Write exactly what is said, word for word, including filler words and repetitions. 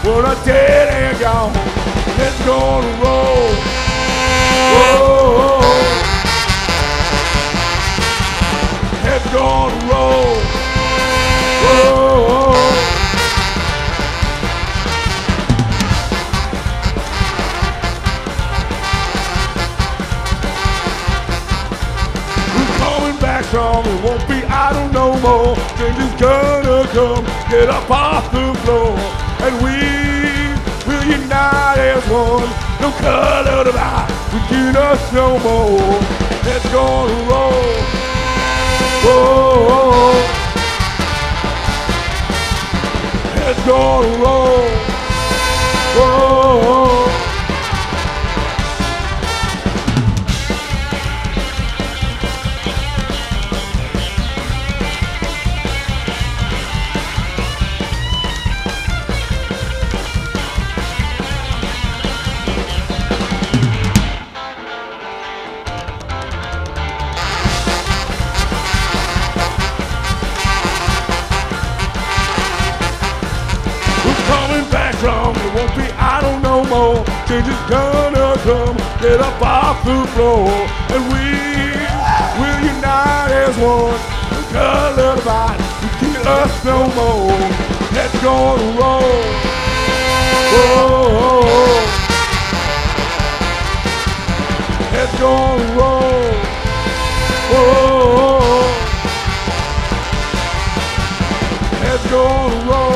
Well, I dead and gone. It's gonna roll. Whoa. It's gonna roll. Whoa. We're coming back strong. It won't be idle no more. Change is gonna come. Get up off the floor. And we will unite as one. No color divide between us no more. It's gonna roll. Whoa. It's gonna roll. Whoa. Coming back strong, it won't be idle no more. Change is gonna come, get up off the floor. And we will unite as one. No color divide, you kill us no more. Let's gonna roll. Whoa. Let's gonna roll. Whoa. Let's gonna roll.